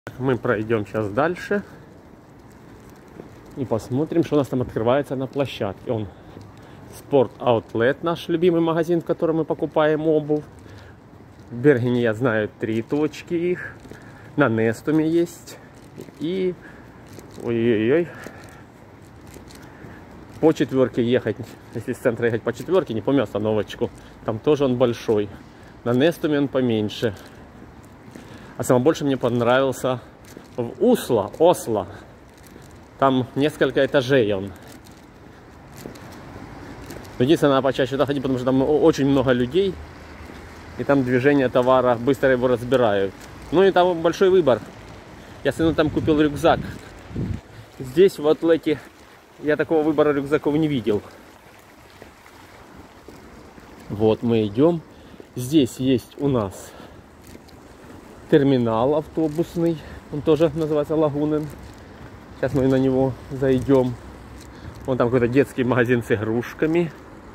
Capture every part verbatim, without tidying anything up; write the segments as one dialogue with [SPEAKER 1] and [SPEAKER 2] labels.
[SPEAKER 1] Мы пройдем сейчас дальше и посмотрим, что у нас там открывается на площадке. Он Sport Outlet, наш любимый магазин, в котором мы покупаем обувь. В Бергене, я знаю, три точки их. На Нестуме есть. И ой-ой-ой. По четверке ехать, если с центра ехать по четверке, не помню остановочку, там тоже он большой. На Нестуме он поменьше. А самое больше мне понравился в Осло, Осло. Там несколько этажей он. Единственное, надо почаще туда ходить, потому что там очень много людей. И там движение товара, быстро его разбирают. Ну и там большой выбор. Я сыну там купил рюкзак. Здесь в Атлете я такого выбора рюкзаков не видел. Вот мы идем. Здесь есть у нас терминал автобусный. Он тоже называется Лагунен. Сейчас мы на него зайдем. Вон там какой-то детский магазин с игрушками.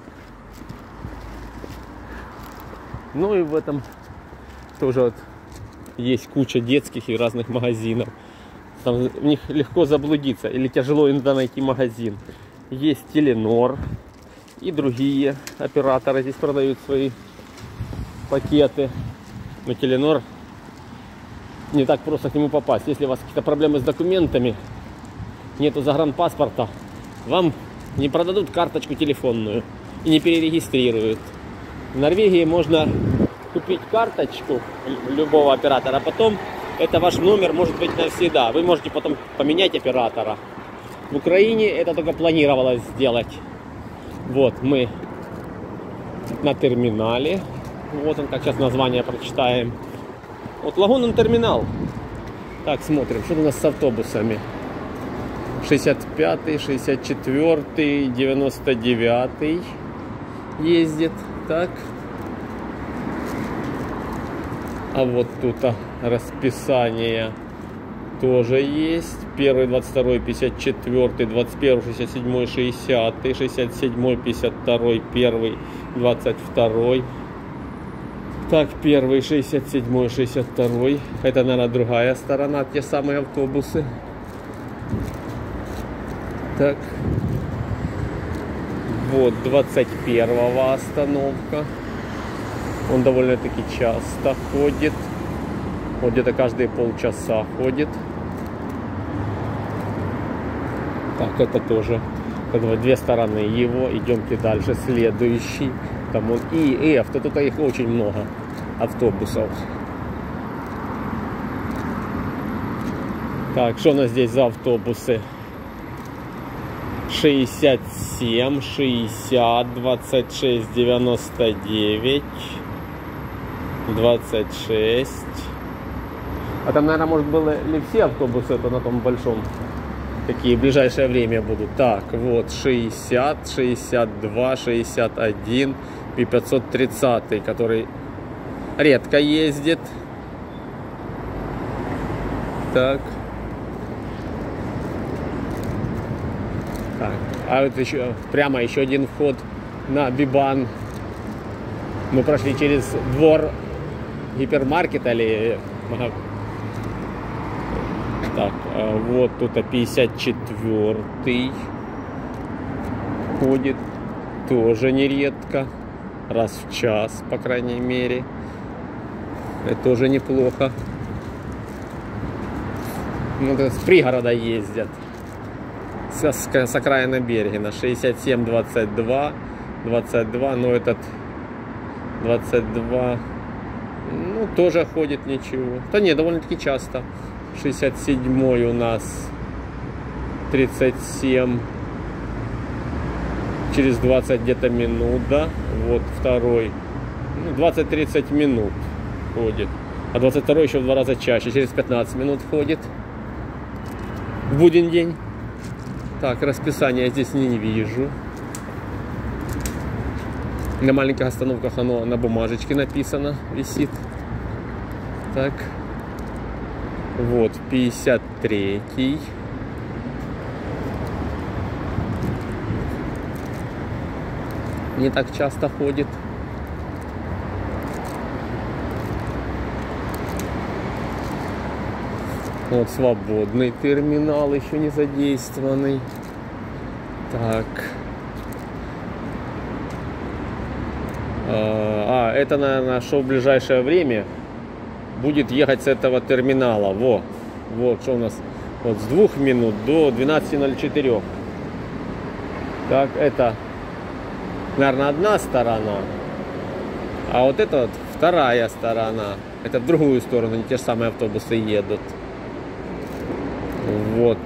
[SPEAKER 1] Ну и в этом тоже вот есть куча детских и разных магазинов. Там в них легко заблудиться или тяжело иногда найти магазин. Есть Теленор и другие операторы здесь продают свои пакеты. Но Теленор не так просто к нему попасть. Если у вас какие-то проблемы с документами, нету загранпаспорта, вам не продадут карточку телефонную и не перерегистрируют. В Норвегии можно купить карточку любого оператора, а потом это ваш номер может быть навсегда. Вы можете потом поменять оператора. В Украине это только планировалось сделать. Вот мы на терминале. Вот он, как сейчас название прочитаем. Вот Лагунен терминал. Так, смотрим, что у нас с автобусами. шестьдесят пятый, шестьдесят четвёртый, девяносто девятый ездит. Так. А вот тут расписание тоже есть. Первый, двадцать второй, пятьдесят четвёртый, двадцать первый, шестьдесят седьмой, шестидесятый, шестьдесят седьмой, пятьдесят второй, первый, двадцать второй. Так, первый, шестьдесят седьмой, шестьдесят второй. Это, наверное, другая сторона, те самые автобусы. Так. Вот, двадцать первого остановка. Он довольно-таки часто ходит. Вот где-то каждые полчаса ходит. Так, это тоже две стороны его. Идемте дальше. Следующий. Там он И, F. То тут их очень много автобусов. Так, что у нас здесь за автобусы? шестьдесят семь, шестьдесят, двадцать шесть, девяносто девять, двадцать шесть. А там, наверное, может было ли все автобусы это на том большом, какие в ближайшее время будут. Так, вот шестьдесят, шестьдесят два, шестьдесят один и пятьсот тридцать, который редко ездит. Так. Так, а вот еще прямо еще один вход на Бибан. Мы прошли через двор гипермаркета или... Так, вот тут пятьдесят четвёртый ходит, тоже нередко, раз в час, по крайней мере. Это тоже неплохо. Ну, с пригорода ездят. С, с, с окраины Бергена. шестьдесят семь, двадцать два, двадцать два, но этот двадцать два, ну, тоже ходит ничего. Да нет, довольно-таки часто. шестьдесят седьмой у нас тридцать семь, через двадцать где-то минут, да. Вот второй, ну, двадцать-тридцать минут ходит. А двадцать второй еще в два раза чаще, через пятнадцать минут ходит. В будний день. Так, расписание я здесь не вижу. На маленьких остановках оно на бумажечке написано, висит. Так. Вот, пятьдесят третий. Не так часто ходит. Вот свободный терминал, еще не задействованный. Так. А, это, наверное, что в ближайшее время будет ехать с этого терминала. Во. Вот что у нас. Вот с двух минут до двенадцати ноль четыре. Так, это, наверное, одна сторона. А вот это вот вторая сторона. Это в другую сторону, не те же самые автобусы едут. Вот.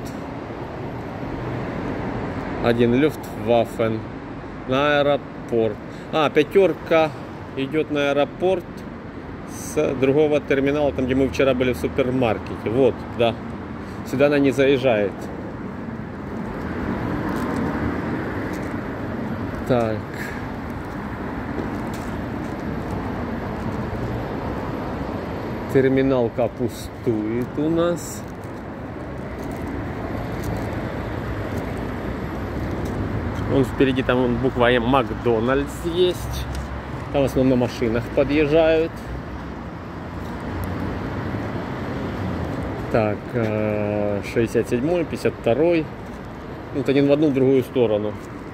[SPEAKER 1] Один Люфтваффен на аэропорт. А, пятерка идет на аэропорт с другого терминала, там где мы вчера были в супермаркете. Вот, да. Сюда она не заезжает. Так. Терминалка пустует у нас. Вон впереди там вон, буква М, Макдональдс есть. Там в основном на машинах подъезжают. Так, шестьдесят седьмой, пятьдесят второй. Вот один в одну, в другую сторону.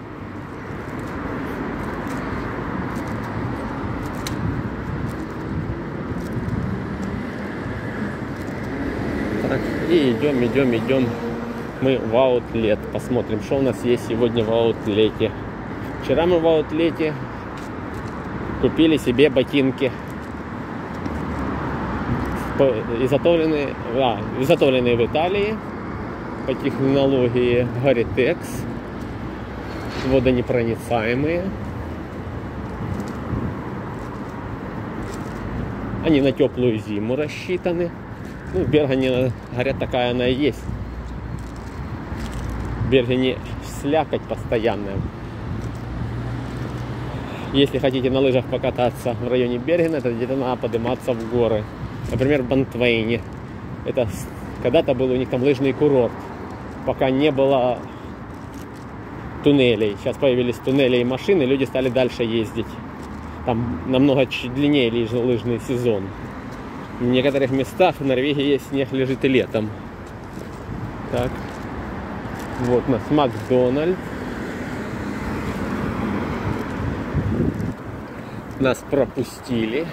[SPEAKER 1] Так, и идем, идем, идем. Мы в аутлет. Посмотрим, что у нас есть сегодня в аутлете. Вчера мы в аутлете купили себе ботинки. Изготовленные, а, изготовленные в Италии по технологии Gore-Tex. Водонепроницаемые. Они на теплую зиму рассчитаны. Ну, в Бергене, говорят, такая она и есть. В Бергене слякоть постоянная. Если хотите на лыжах покататься в районе Бергена, то где-то надо подниматься в горы. Например, в Бантвейне. Это когда-то был у них там лыжный курорт. Пока не было туннелей. Сейчас появились туннели и машины, люди стали дальше ездить. Там намного длиннее лыжный сезон. В некоторых местах в Норвегии снег лежит и летом. Так. Вот у нас Макдональдс. Нас пропустили.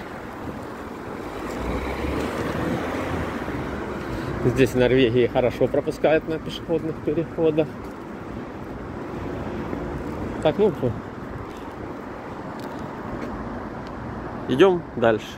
[SPEAKER 1] Здесь в Норвегии хорошо пропускают на пешеходных переходах. Так, ну, идем дальше.